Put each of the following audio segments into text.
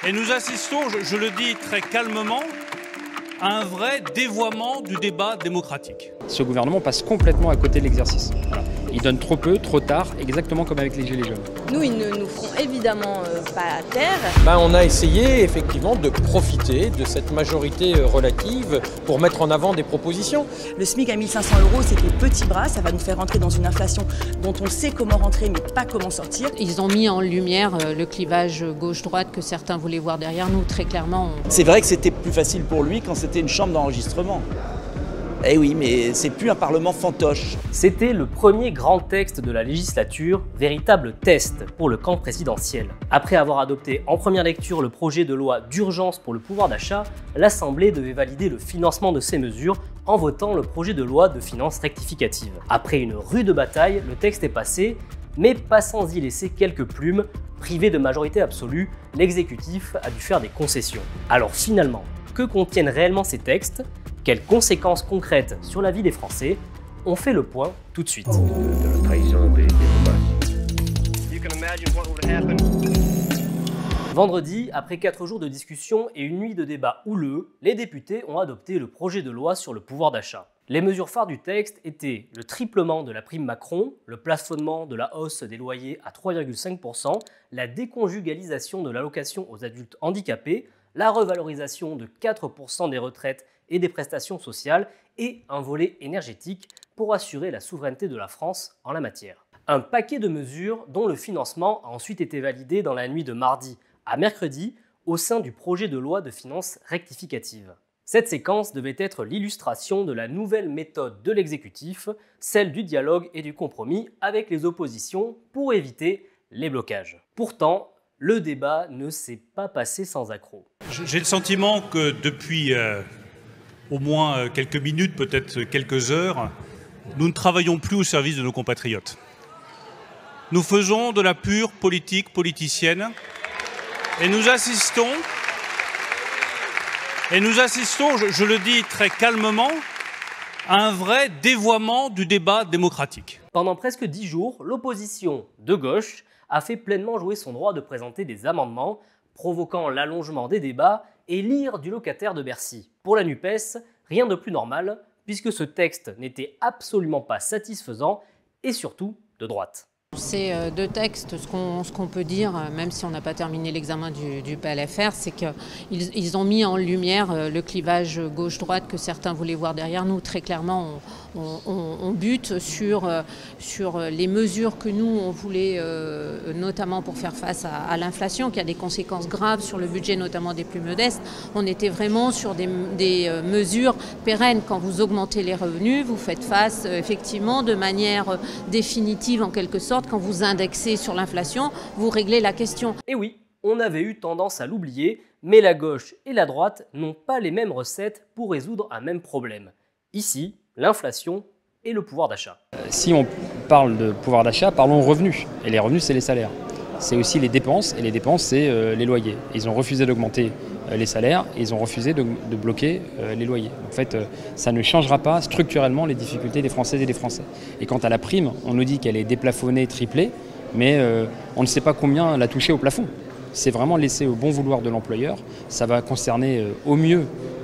Et nous assistons, je le dis très calmement, à un vrai dévoiement du débat démocratique. Ce gouvernement passe complètement à côté de l'exercice. Voilà. Il donne trop peu, trop tard, exactement comme avec les Gilets jaunes. Nous, ils ne nous feront évidemment pas taire. On a essayé effectivement de profiter de cette majorité relative pour mettre en avant des propositions. Le SMIC à 1 500 €, c'était petit bras, ça va nous faire rentrer dans une inflation dont on sait comment rentrer mais pas comment sortir. Ils ont mis en lumière le clivage gauche-droite que certains voulaient voir derrière nous, très clairement. C'est vrai que c'était plus facile pour lui quand c'était une chambre d'enregistrement. Eh oui, mais c'est plus un parlement fantoche. C'était le premier grand texte de la législature, véritable test pour le camp présidentiel. Après avoir adopté en première lecture le projet de loi d'urgence pour le pouvoir d'achat, l'Assemblée devait valider le financement de ces mesures en votant le projet de loi de finances rectificative. Après une rude bataille, le texte est passé, mais pas sans y laisser quelques plumes. Privé de majorité absolue, l'exécutif a dû faire des concessions. Alors finalement, que contiennent réellement ces textes ? Quelles conséquences concrètes sur la vie des Français? On fait le point tout de suite. De la trahison des Vendredi, après 4 jours de discussion et une nuit de débat houleux, les députés ont adopté le projet de loi sur le pouvoir d'achat. Les mesures phares du texte étaient le triplement de la prime Macron, le plafonnement de la hausse des loyers à 3,5%, la déconjugalisation de l'allocation aux adultes handicapés, la revalorisation de 4% des retraites et des prestations sociales et un volet énergétique pour assurer la souveraineté de la France en la matière. Un paquet de mesures dont le financement a ensuite été validé dans la nuit de mardi à mercredi au sein du projet de loi de finances rectificative. Cette séquence devait être l'illustration de la nouvelle méthode de l'exécutif, celle du dialogue et du compromis avec les oppositions pour éviter les blocages. Pourtant, le débat ne s'est pas passé sans accroc. J'ai le sentiment que depuis au moins quelques minutes, peut-être quelques heures, nous ne travaillons plus au service de nos compatriotes. Nous faisons de la pure politique politicienne et nous assistons, je le dis très calmement, à un vrai dévoiement du débat démocratique. Pendant presque 10 jours, l'opposition de gauche a fait pleinement jouer son droit de présenter des amendements, provoquant l'allongement des débats et l'ire du locataire de Bercy. Pour la NUPES, rien de plus normal, puisque ce texte n'était absolument pas satisfaisant et surtout de droite. Ces deux textes, ce qu'on peut dire, même si on n'a pas terminé l'examen du PLFR, c'est qu'ils ont mis en lumière le clivage gauche-droite que certains voulaient voir derrière nous. Très clairement, on bute sur les mesures que nous, on voulait, notamment pour faire face à l'inflation, qui a des conséquences graves sur le budget, notamment des plus modestes. On était vraiment sur des mesures pérennes. Quand vous augmentez les revenus, vous faites face effectivement de manière définitive en quelque sorte. Quand vous indexez sur l'inflation, vous réglez la question. Et oui, on avait eu tendance à l'oublier, mais la gauche et la droite n'ont pas les mêmes recettes pour résoudre un même problème. Ici, l'inflation et le pouvoir d'achat. Si on parle de pouvoir d'achat, parlons revenus. Et les revenus, c'est les salaires. C'est aussi les dépenses, et les dépenses, c'est les loyers. Ils ont refusé d'augmenter les salaires, et ils ont refusé de bloquer les loyers. En fait, ça ne changera pas structurellement les difficultés des Françaises et des Français. Et quant à la prime, on nous dit qu'elle est déplafonnée, triplée, mais on ne sait pas combien la toucher au plafond. C'est vraiment laissé au bon vouloir de l'employeur. Ça va concerner au mieux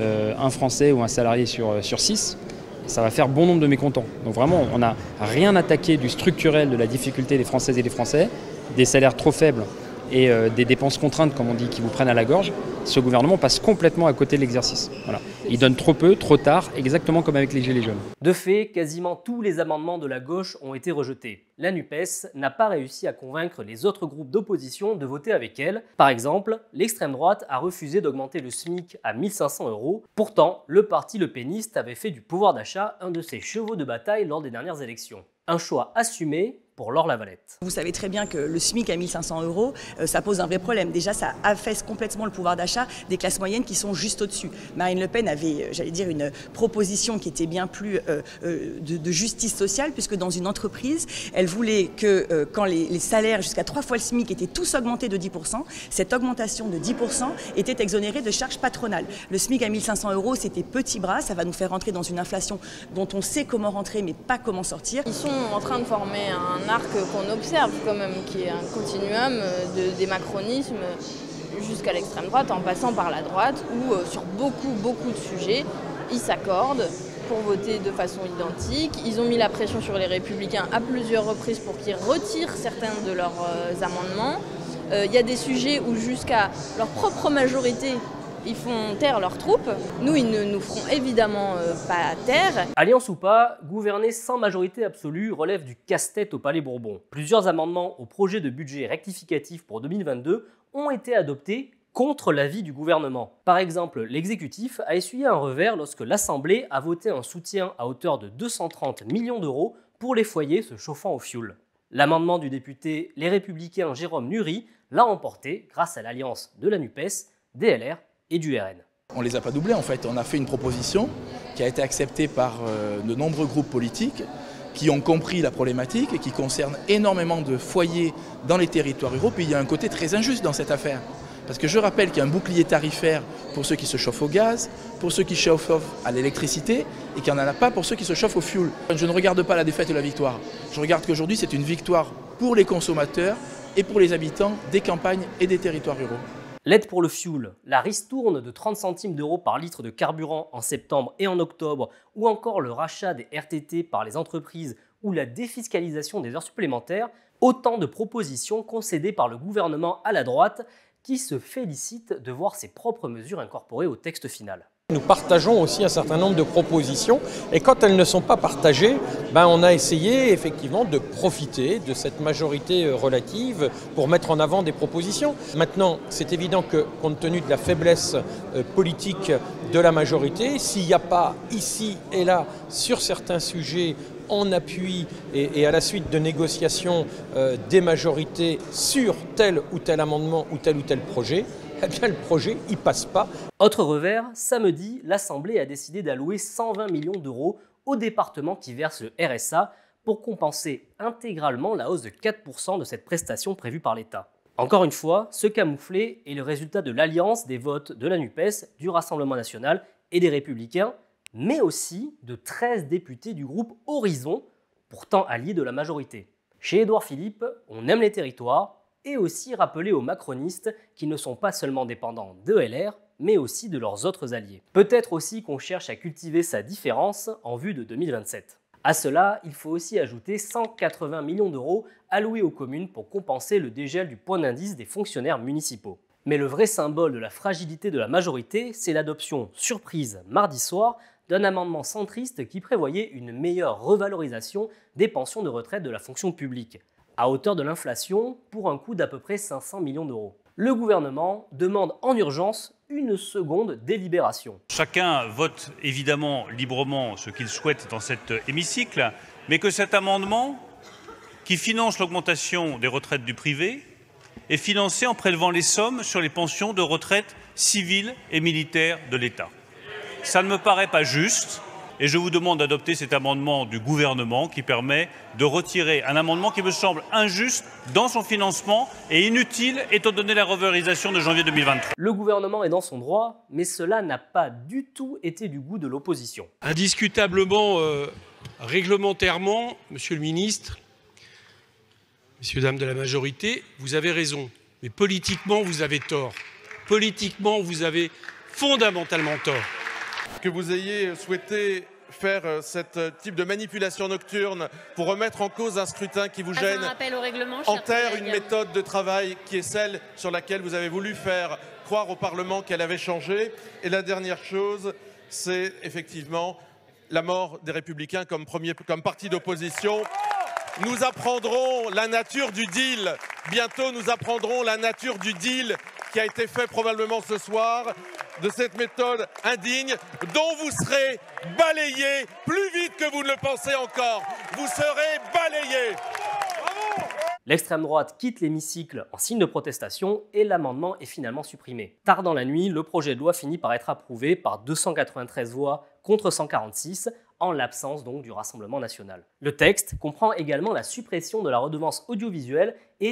un Français ou un salarié sur 6. Ça va faire bon nombre de mécontents. Donc vraiment, on n'a rien attaqué du structurel de la difficulté des Françaises et des Français, des salaires trop faibles et des dépenses contraintes, comme on dit, qui vous prennent à la gorge. Ce gouvernement passe complètement à côté de l'exercice. Voilà. Il donne trop peu, trop tard, exactement comme avec les Gilets jaunes. De fait, quasiment tous les amendements de la gauche ont été rejetés. La NUPES n'a pas réussi à convaincre les autres groupes d'opposition de voter avec elle. Par exemple, l'extrême droite a refusé d'augmenter le SMIC à 1 500 €. Pourtant, le parti Le Peniste avait fait du pouvoir d'achat un de ses chevaux de bataille lors des dernières élections. Un choix assumé pour Laure Lavalette. Vous savez très bien que le SMIC à 1 500 €, ça pose un vrai problème. Déjà, ça affaisse complètement le pouvoir d'achat des classes moyennes qui sont juste au-dessus. Marine Le Pen avait, j'allais dire, une proposition qui était bien plus de justice sociale, puisque dans une entreprise, elle voulait que quand les salaires jusqu'à 3 fois le SMIC étaient tous augmentés de 10%, cette augmentation de 10% était exonérée de charges patronales. Le SMIC à 1 500 €, c'était petit bras, ça va nous faire rentrer dans une inflation dont on sait comment rentrer, mais pas comment sortir. Ils sont en train de former un arc qu'on observe quand même, qui est un continuum des macronismes jusqu'à l'extrême droite, en passant par la droite, où sur beaucoup de sujets, ils s'accordent pour voter de façon identique. Ils ont mis la pression sur les Républicains à plusieurs reprises pour qu'ils retirent certains de leurs amendements. Il y a des sujets où jusqu'à leur propre majorité, ils font taire leurs troupes. Nous, ils ne nous feront évidemment pas taire. Alliance ou pas, gouverner sans majorité absolue relève du casse-tête au Palais Bourbon. Plusieurs amendements au projet de budget rectificatif pour 2022 ont été adoptés contre l'avis du gouvernement. Par exemple, l'exécutif a essuyé un revers lorsque l'Assemblée a voté un soutien à hauteur de 230 millions d'euros pour les foyers se chauffant au fioul. L'amendement du député Les Républicains Jérôme Nury l'a emporté grâce à l'alliance de la NUPES, DLR et du RN. On ne les a pas doublés en fait, on a fait une proposition qui a été acceptée par de nombreux groupes politiques qui ont compris la problématique et qui concerne énormément de foyers dans les territoires ruraux. Puis il y a un côté très injuste dans cette affaire. Parce que je rappelle qu'il y a un bouclier tarifaire pour ceux qui se chauffent au gaz, pour ceux qui chauffent à l'électricité et qu'il n'y en a pas pour ceux qui se chauffent au fioul. Je ne regarde pas la défaite et la victoire. Je regarde qu'aujourd'hui c'est une victoire pour les consommateurs et pour les habitants des campagnes et des territoires ruraux. L'aide pour le fioul, la ristourne de 30 centimes d'euros par litre de carburant en septembre et en octobre, ou encore le rachat des RTT par les entreprises ou la défiscalisation des heures supplémentaires, autant de propositions concédées par le gouvernement à la droite qui se félicite de voir ses propres mesures incorporées au texte final. Nous partageons aussi un certain nombre de propositions et quand elles ne sont pas partagées, on a essayé effectivement de profiter de cette majorité relative pour mettre en avant des propositions. Maintenant, c'est évident que compte tenu de la faiblesse politique de la majorité, s'il n'y a pas ici et là sur certains sujets en appui et à la suite de négociations des majorités sur tel ou tel amendement ou tel projet, eh bien le projet il passe pas. Autre revers, samedi, l'Assemblée a décidé d'allouer 120 millions d'euros aux départements qui versent le RSA pour compenser intégralement la hausse de 4% de cette prestation prévue par l'État. Encore une fois, ce camouflet est le résultat de l'alliance des votes de la NUPES, du Rassemblement national et des Républicains, mais aussi de 13 députés du groupe Horizon, pourtant alliés de la majorité. Chez Édouard Philippe, on aime les territoires, et aussi rappeler aux macronistes qu'ils ne sont pas seulement dépendants de LR, mais aussi de leurs autres alliés. Peut-être aussi qu'on cherche à cultiver sa différence en vue de 2027. À cela, il faut aussi ajouter 180 millions d'euros alloués aux communes pour compenser le dégel du point d'indice des fonctionnaires municipaux. Mais le vrai symbole de la fragilité de la majorité, c'est l'adoption surprise mardi soir d'un amendement centriste qui prévoyait une meilleure revalorisation des pensions de retraite de la fonction publique, à hauteur de l'inflation pour un coût d'à peu près 500 millions d'euros. Le gouvernement demande en urgence une seconde délibération. Chacun vote évidemment librement ce qu'il souhaite dans cet hémicycle, mais que cet amendement, qui finance l'augmentation des retraites du privé, est financé en prélevant les sommes sur les pensions de retraite civiles et militaires de l'État. Ça ne me paraît pas juste. Et je vous demande d'adopter cet amendement du gouvernement qui permet de retirer un amendement qui me semble injuste dans son financement et inutile étant donné la revalorisation de janvier 2023. Le gouvernement est dans son droit, mais cela n'a pas du tout été du goût de l'opposition. Indiscutablement, réglementairement, monsieur le ministre, messieurs, dames de la majorité, vous avez raison. Mais politiquement, vous avez tort. Politiquement, vous avez fondamentalement tort. Que vous ayez souhaité faire ce type de manipulation nocturne pour remettre en cause un scrutin qui vous gêne, enterre une méthode de travail qui est celle sur laquelle vous avez voulu faire croire au Parlement qu'elle avait changé. Et la dernière chose, c'est effectivement la mort des Républicains comme parti d'opposition. Nous apprendrons la nature du deal. Bientôt, nous apprendrons la nature du deal qui a été fait probablement ce soir, de cette méthode indigne dont vous serez balayés plus vite que vous ne le pensez encore. Vous serez balayés. L'extrême droite quitte l'hémicycle en signe de protestation et l'amendement est finalement supprimé. Tard dans la nuit, le projet de loi finit par être approuvé par 293 voix contre 146, en l'absence donc du Rassemblement national. Le texte comprend également la suppression de la redevance audiovisuelle et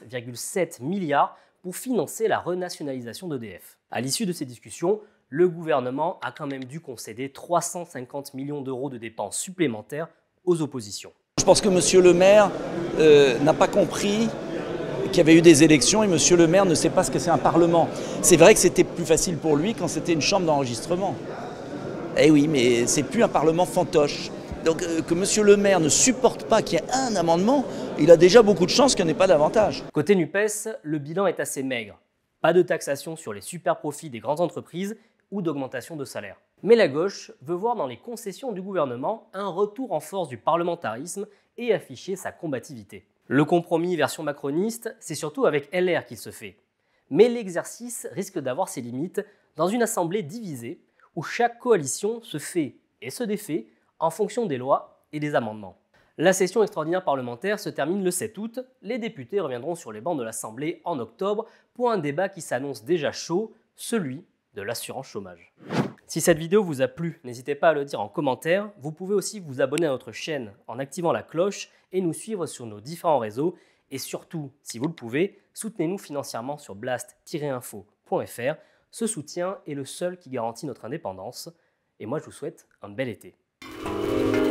9,7 milliards pour financer la renationalisation d'EDF. À l'issue de ces discussions, le gouvernement a quand même dû concéder 350 millions d'euros de dépenses supplémentaires aux oppositions. Je pense que M. Le Maire n'a pas compris qu'il y avait eu des élections et monsieur le maire ne sait pas ce que c'est un parlement. C'est vrai que c'était plus facile pour lui quand c'était une chambre d'enregistrement. Eh oui, mais c'est plus un parlement fantoche. Donc que monsieur le maire ne supporte pas qu'il y ait un amendement, il a déjà beaucoup de chances qu'il n'y en ait pas davantage. Côté NUPES, le bilan est assez maigre. Pas de taxation sur les super profits des grandes entreprises ou d'augmentation de salaire. Mais la gauche veut voir dans les concessions du gouvernement un retour en force du parlementarisme et afficher sa combativité. Le compromis version macroniste, c'est surtout avec LR qu'il se fait. Mais l'exercice risque d'avoir ses limites dans une assemblée divisée où chaque coalition se fait et se défait en fonction des lois et des amendements. La session extraordinaire parlementaire se termine le 7 août. Les députés reviendront sur les bancs de l'Assemblée en octobre pour un débat qui s'annonce déjà chaud, celui de l'assurance chômage. Si cette vidéo vous a plu, n'hésitez pas à le dire en commentaire. Vous pouvez aussi vous abonner à notre chaîne en activant la cloche et nous suivre sur nos différents réseaux. Et surtout, si vous le pouvez, soutenez-nous financièrement sur blast-info.fr. Ce soutien est le seul qui garantit notre indépendance. Et moi, je vous souhaite un bel été.